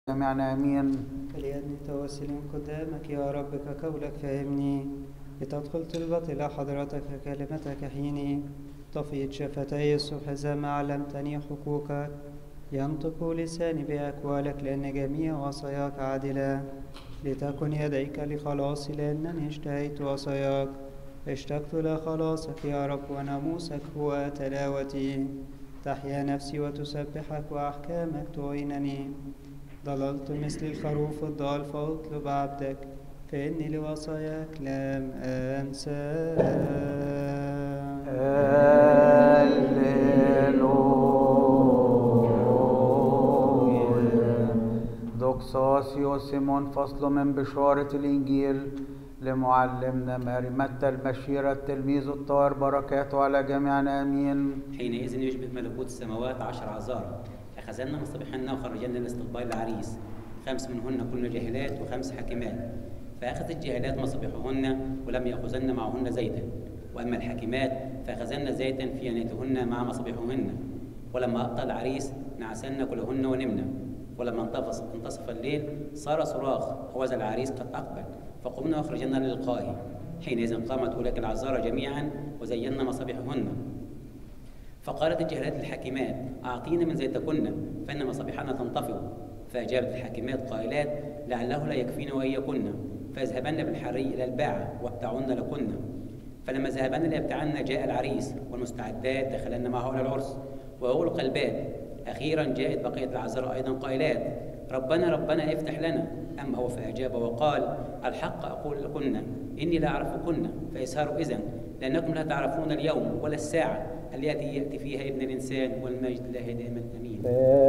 جميعا آمين. فليأني توسل قدامك يا رب كقولك فهمني، لتدخل طلبة إلى حضرتك كلمتك حيني، تفيض شفتي الصبح إذا ما علمتني حقوقك، ينطق لساني بأقوالك لأن جميع وصاياك عادلة، لتكن يديك لخلاصي لأنني اشتهيت وصاياك، اشتقت لخلاصك يا رب وناموسك هو تلاوتي، تحيا نفسي وتسبحك وأحكامك تعينني. ضللت مثل الخروف الضال فاطلب عبدك، فإني لوصاياك لم أنسى. هللويا. دوكساسيو سيمون فصل من بشارة الإنجيل لمعلمنا ماري متى البشير التلميذ الطاهر، بركاته على جميعنا آمين. حينئذ يشبه ملكوت السماوات 10 عذارى أخذنا مصابيحنا وخرجنا لاستقبال العريس، 5 منهن كن جاهلات و5 حكيمات. فأخذت الجاهلات مصابيحهن ولم يأخذن معهن زيتا، وأما الحكيمات فأخذن زيتا في ينيتهن مع مصابيحهن. ولما أبطأ العريس نعسن كلهن ونمنا. ولما انتصف الليل صار صراخ هوذا العريس قد أقبل، فقمنا وخرجنا للقائه. حينئذ قامت أولئك العذارى جميعا وزينا مصابيحهن. فقالت الجاهلات للحكيمات أعطينا من زيتكن فإن مصابيحنا تنطفئ. فأجابت الحكيمات قائلات لعله لا يكفينا وإياكن، فاذهبن بالحري إلى الباعة وابتعن لكن. فلما ذهبن ليبتعن جاء العريس والمستعدات دخلن معه إلى العرس وأغلق الباب. أخيرا جاءت بقية العذراء أيضا قائلات ربنا ربنا افتح لنا. أما هو فأجاب وقال الحق أقول لكن إني لا أعرفكن، فاسهروا إذن لأنكم لا تعرفون اليوم ولا الساعة التي يأتي فيها ابن الإنسان، والمجد لله دائما آمين.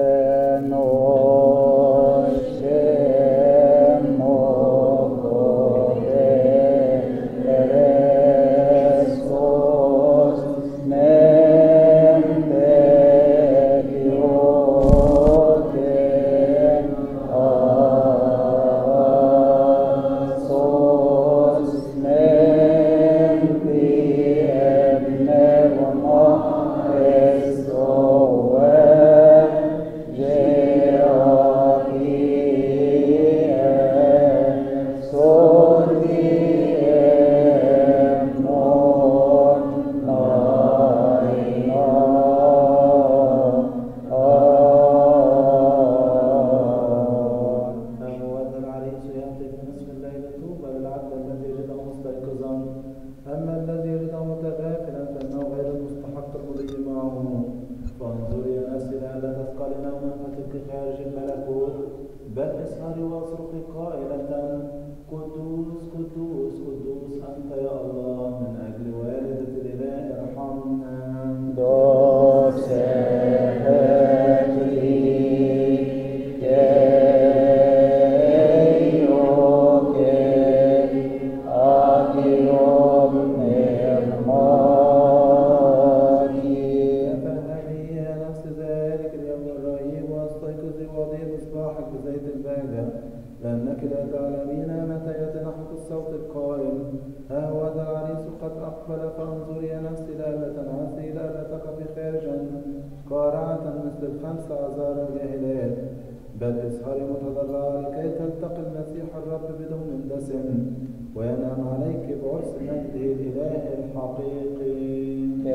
بل اسهري متضرعة لكي تلتقي المسيح الرب بدون دسم وينام عليك بعرس مجده الإله الحقيقي.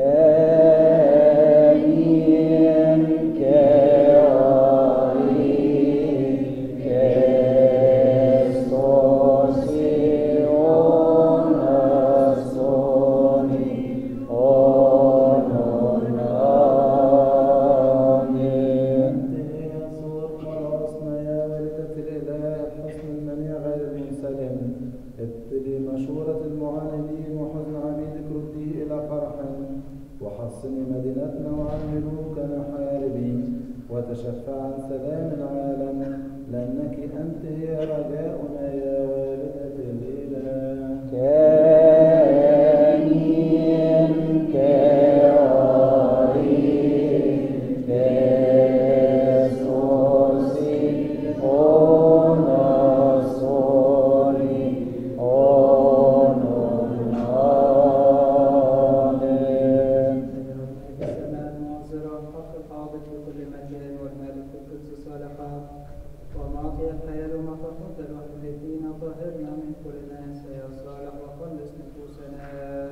وحصني مدينتنا وعن ملوكنا حاربي وتشفع عن سلام العالم، لأنك أنت هي رجاؤنا يا والدة الإله. الحق الحاضر في كل مكان والمالك القدس الصالحات معطي الحياة وما تفضل واحد فينا طهرنا من كل ناس يا صالح وخلص نفوسنا.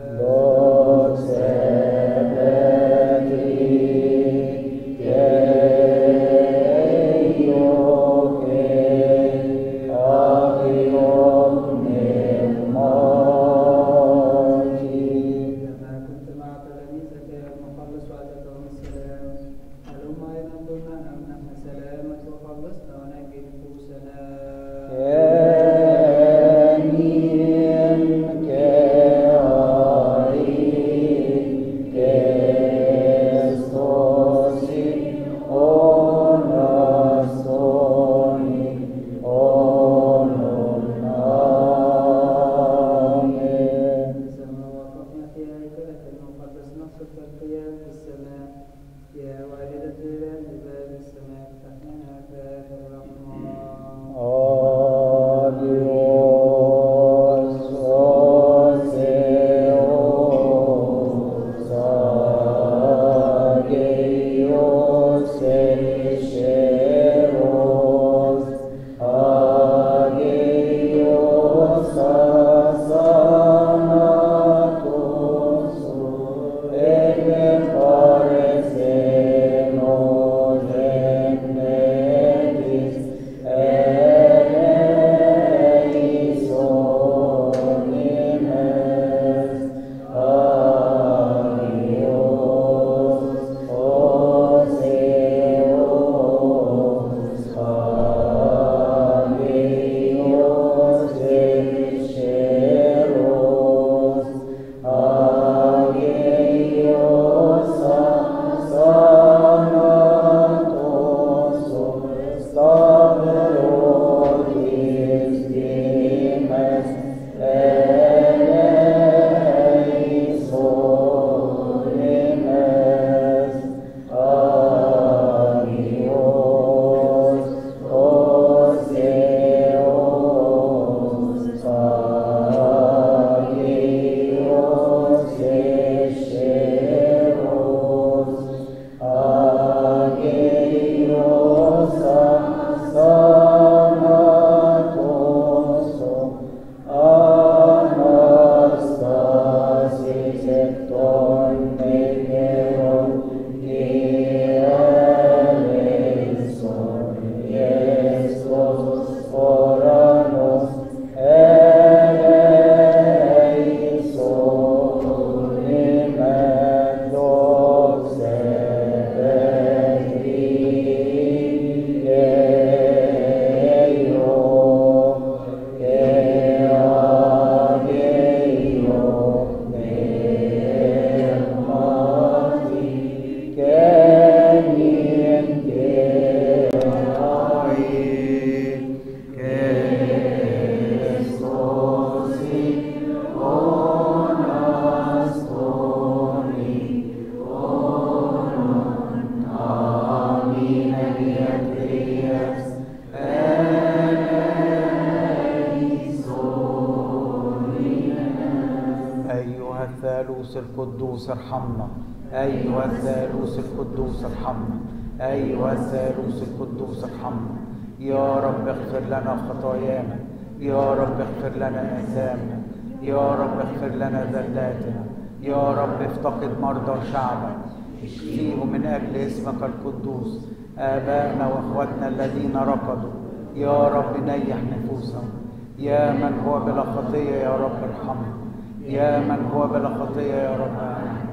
الثالوث القدوس ارحمنا. أيها الثالوث القدوس ارحمنا. أيها الثالوث القدوس ارحمنا. يا رب اغفر لنا خطايانا. يا رب اغفر لنا آثامنا. يا رب اغفر لنا ذلاتنا. يا رب افتقد مرضى شعبك، اشفيهم من أجل اسمك القدوس. آبائنا وأخواتنا الذين رقدوا، يا رب نيح نفوسهم. يا من هو بلا خطية يا رب ارحمنا. يا من هو بلا خطية يا رب ارحمنا.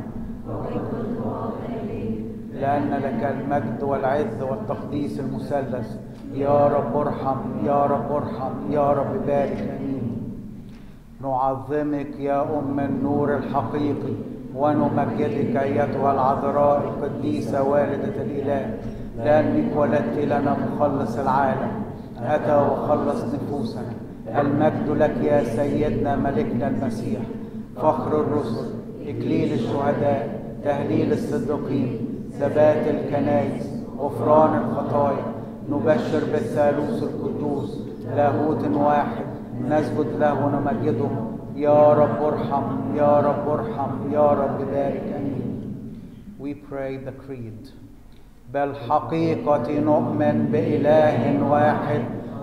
لأن لك المجد والعز والتقديس المثلث. يا رب ارحم، يا رب ارحم، يا رب بارك. آمين. نعظمك يا أم النور الحقيقي، ونمجدك أيتها العذراء القديسة والدة الإله، لأنك ولدت لنا مخلص العالم، أتى وخلص نفوسنا. المجد لك يا سيدنا ملكنا المسيح، فخر الرسل، إكليل الشهداء، تهليل الصديقين، ثبات الكنائس، غفران الخطايا. نبشر بالثالوث القدوس، لاهوت واحد، نسجد له ونمجده. يا رب ارحم، يا رب ارحم، يا رب بارك. آمين. We pray the creed. بالحقيقة نؤمن بإله واحد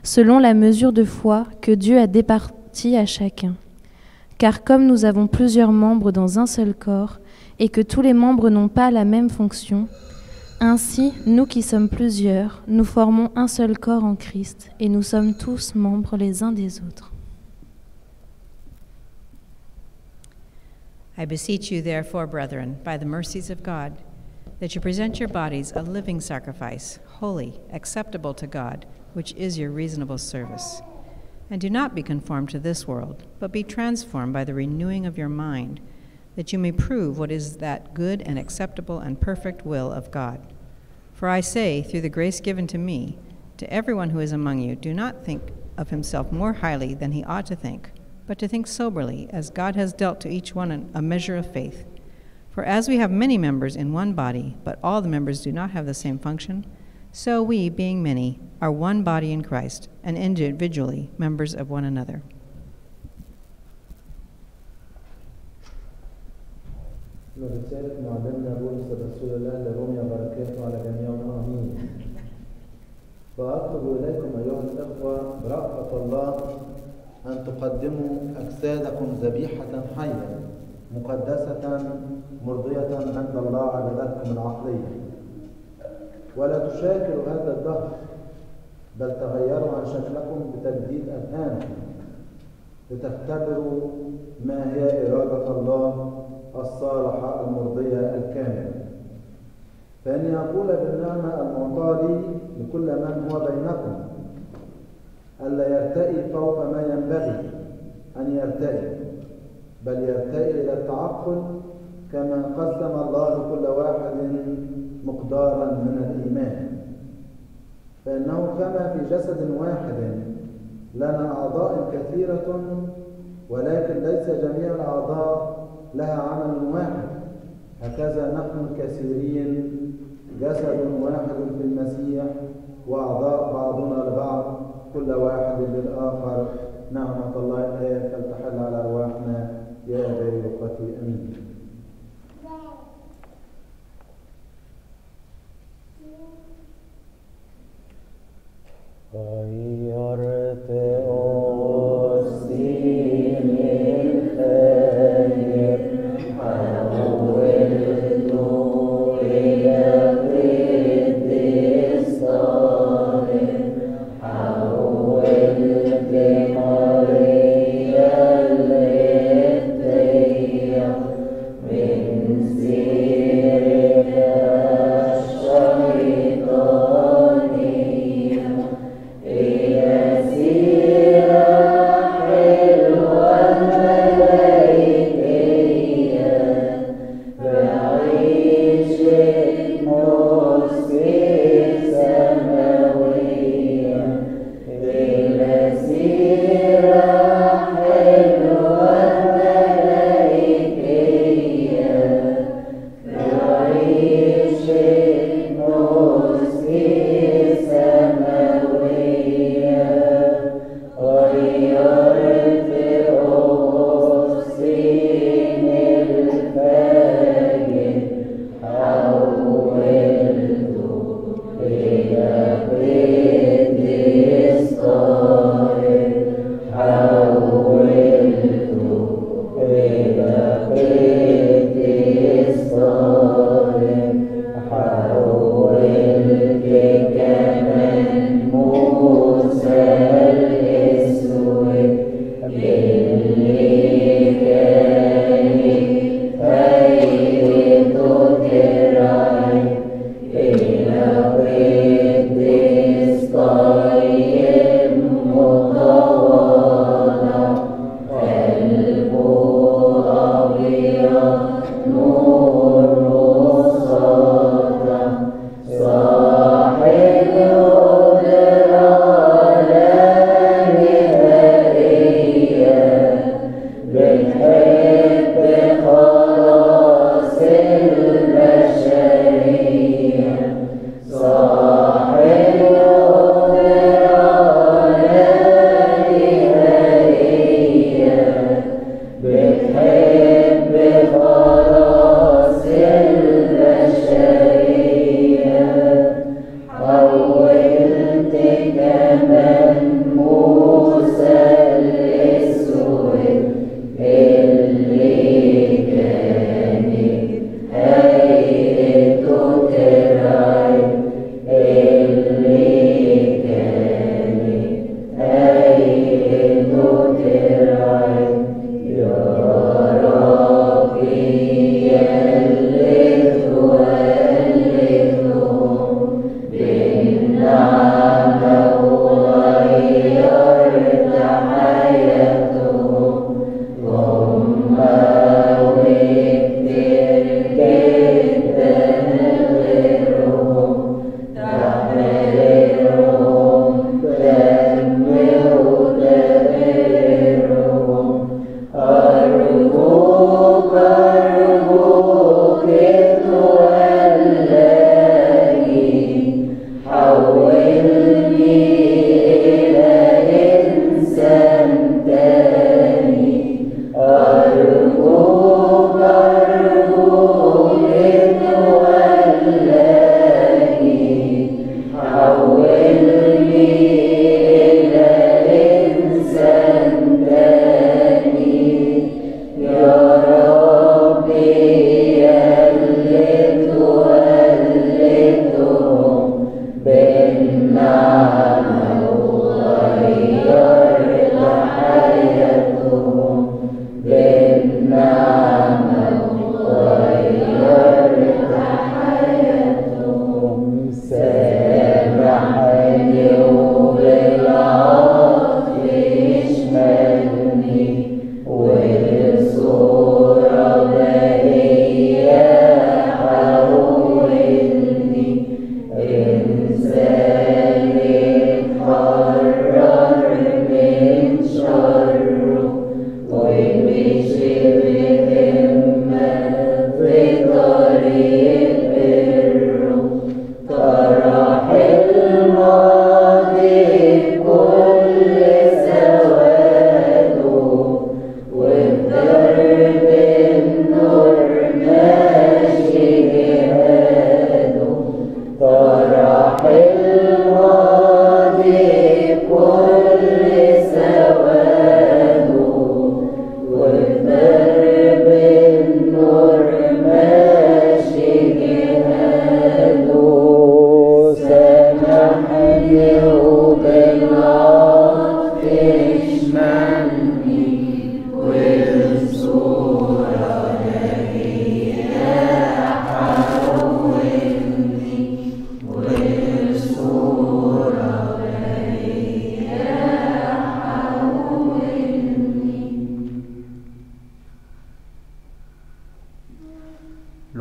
selon la mesure de foi que Dieu a départie à chacun. Car comme nous avons plusieurs membres dans un seul corps, et que tous les membres n'ont pas la même fonction, ainsi, nous qui sommes plusieurs, nous formons un seul corps en Christ, et nous sommes tous membres les uns des autres. I beseech you, therefore, brethren, by the mercies of God, that you present your bodies a living sacrifice, holy, acceptable to God, which is your reasonable service. And do not be conformed to this world, but be transformed by the renewing of your mind, that you may prove what is that good and acceptable and perfect will of God. For I say, through the grace given to me, to everyone who is among you, do not think of himself more highly than he ought to think, but to think soberly, as God has dealt to each one a measure of faith. For as we have many members in one body, but all the members do not have the same function, so we, being many, are one body in Christ, and individually members of one another. من رسالة معلمنا بولس الرسول الله لروميا بركاته على جميعنا آمين. فأطلب إليكم أيها الإخوة برأفة الله أن تقدموا أجسادكم ذبيحة حية مقدسة مرضية عند الله عبادتكم العقلية. ولا تشاكلوا هذا الدهر، بل تغيروا عن شكلكم بتجديد أذهانكم لتختبروا ما هي إرادة الله الصالحة المرضية الكاملة. فإني أقول بالنعمة المعطاة لي لكل من هو بينكم ألا يرتئي فوق ما ينبغي أن يرتئي، بل يرتئي إلى التعقل كما قسم الله لكل واحد مقدارا من الإيمان. فإنه كما في جسد واحد لنا أعضاء كثيرة، ولكن ليس جميع الأعضاء لها عمل واحد، هكذا نحن الكثيرين جسد واحد في المسيح، وأعضاء بعضنا لبعض، كل واحد للآخر. نعمة الله الآب فلتحل على أرواحنا يا أبي وقتي أمين. غيرت أوصي للخير، حولت إلى ضد الصالح، حولت مريا الهدية من سيرك الشيطانية إلى سيرة حلوة ملائكية، بعيش المسك سماوية إلى سيرة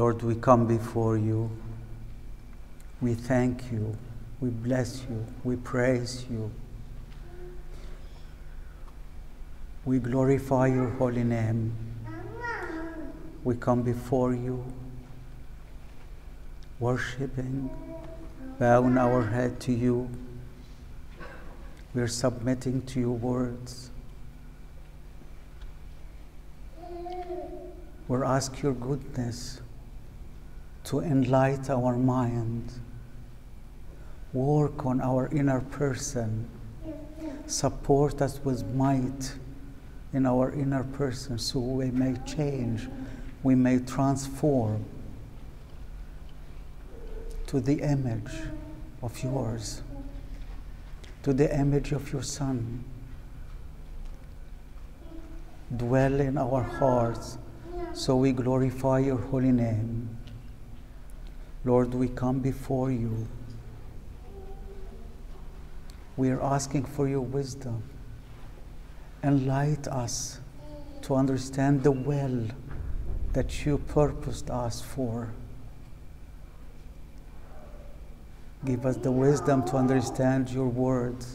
Lord, we come before you. We thank you. We bless you. We praise you. We glorify your holy name. We come before you, worshiping, bowing our head to you. We are submitting to your words. We're asking your goodness to enlighten our mind, work on our inner person, support us with might in our inner person so we may change, we may transform to the image of yours, to the image of your Son. Dwell in our hearts so we glorify your holy name. Lord, we come before you. We are asking for your wisdom. Enlighten us to understand the will that you purposed us for. Give us the wisdom to understand your words.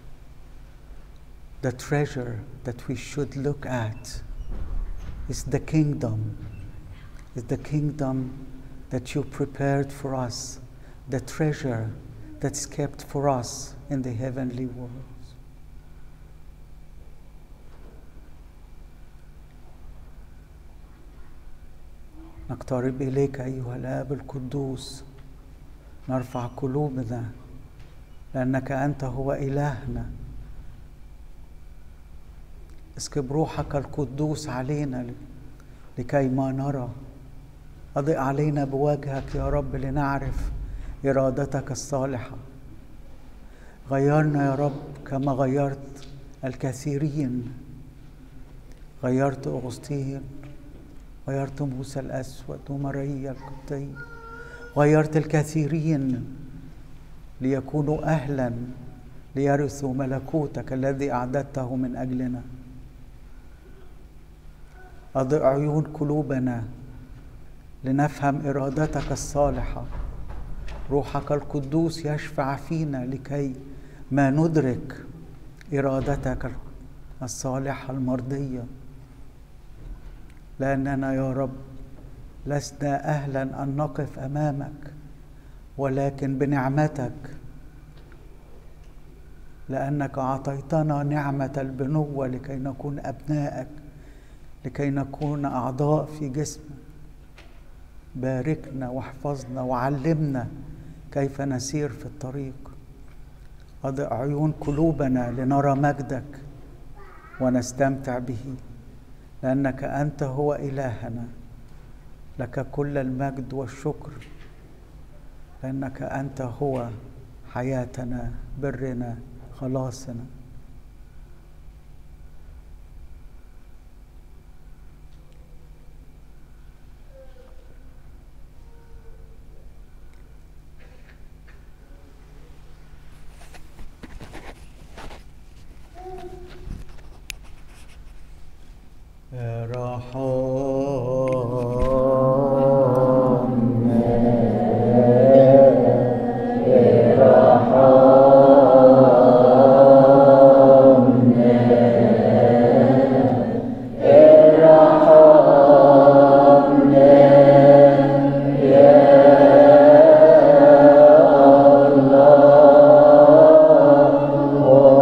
The treasure that we should look at is the kingdom. Is the kingdom that you prepared for us, the treasure that's kept for us in the heavenly worlds. نقترب إليك أيها الآب القدوس، نرفع قلوبنا لأنك أنت هو إلهنا. اسكب روحك القدوس علينا لكي ما نرى. أضئ علينا بوجهك يا رب لنعرف إرادتك الصالحة. غيرنا يا رب كما غيرت الكثيرين. غيرت أغسطين، غيرت موسى الأسود وماريا القبطية، غيرت الكثيرين ليكونوا أهلا ليرثوا ملكوتك الذي أعددته من أجلنا. أضئ عيون قلوبنا لنفهم إرادتك الصالحة. روحك القدوس يشفع فينا لكي ما ندرك إرادتك الصالحة المرضية، لأننا يا رب لسنا أهلا أن نقف أمامك، ولكن بنعمتك، لأنك أعطيتنا نعمة البنوة لكي نكون أبنائك، لكي نكون أعضاء في جسمك. باركنا واحفظنا وعلمنا كيف نسير في الطريق. أضئ عيون قلوبنا لنرى مجدك ونستمتع به، لأنك أنت هو إلهنا. لك كل المجد والشكر، لأنك أنت هو حياتنا، برنا، خلاصنا.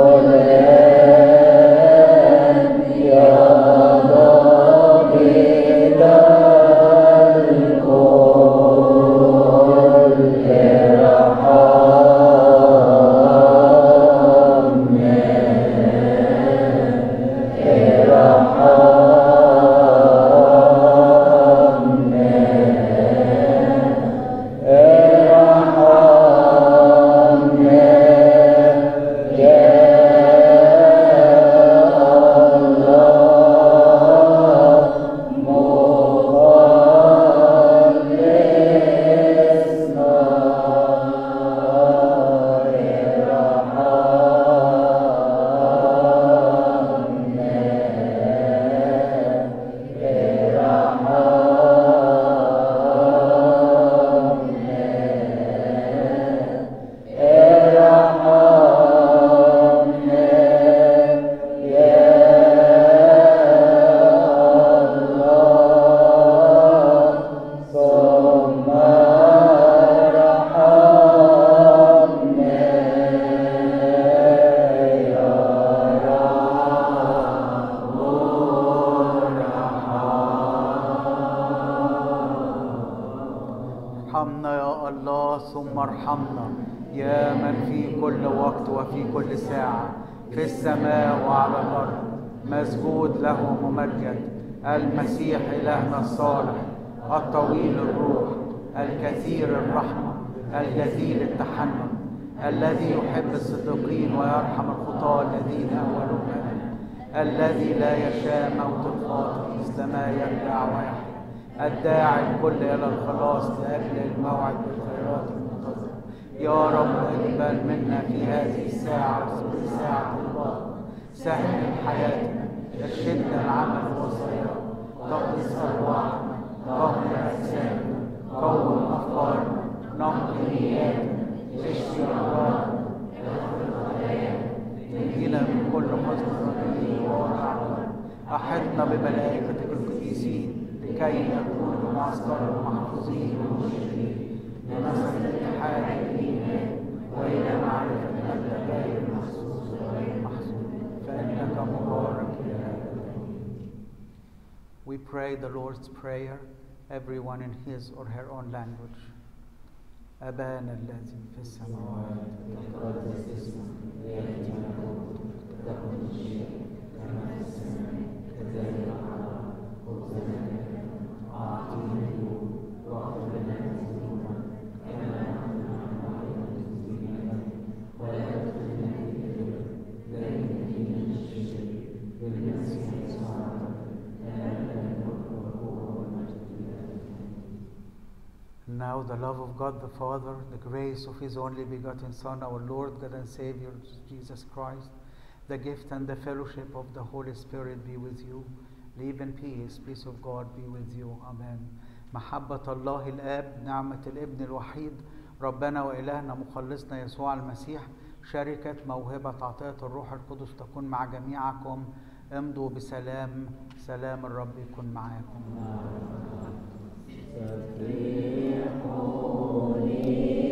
Yeah. كل وقت وفي كل ساعة، في السماء وعلى الأرض، مسجود له ممجد، المسيح إلهنا الصالح، الطويل الروح، الكثير الرحمة، الجزيل التحنن، الذي يحب الصديقين ويرحم الخطاة الذين أولهم، الذي لا يشاء موت الخاطئ مثل ما يرجع ويحيا، الداعي الكل إلى الخلاص لأجل الموعد بالخيرات المنتظرة. يا رب اقبل منا في هذه الساعة وفي ساعة الباطل، سهل حياتنا، ارشدنا العمل والصيام، تقدس أرواحنا، طهر أجسادنا، قوم أفكارنا، نقي نياتنا، اشفي أمراضنا، اغفر خطايانا، نجينا من كل حزن رديء ووجع قلب. أحطنا بملائكتك القديسين لكي نكون بمعسكر المحفوظين والمشركين لنصل الاتحاد الإيمان وإلى معرفة أنك غير محسوس وغير محسوس، فإنك مبارك إلى الأبد. We pray the Lord's Prayer, everyone in his or her own language. أبانا الذي في السماوات تقدس اسمك، يأتي ملكوتك، تكن مشيئتك كما في السماء كذلك على الأرض. خبزنا كفافنا أعطنا اليوم، واغفر لنا ذنوبنا كما نحن نغفر للمذنبين، ولا تدخلنا في تجربة لكن نجينا من الشرير، بالمسيح يسوع لنا الملك والقوة والمجد إلى الأبد. Now the love of God the Father, the grace of His only begotten Son, our Lord God and Savior Jesus Christ, the gift and the fellowship of the Holy Spirit be with you. Live in peace. Peace of God be with you. Amen. محبة الله الآب، نعمة الابن الوحيد ربنا وإلهنا مخلصنا يسوع المسيح، شركة موهبة عطية الروح القدس تكون مع جميعكم. امضوا بسلام، سلام الرب يكون معاكم. سبحوني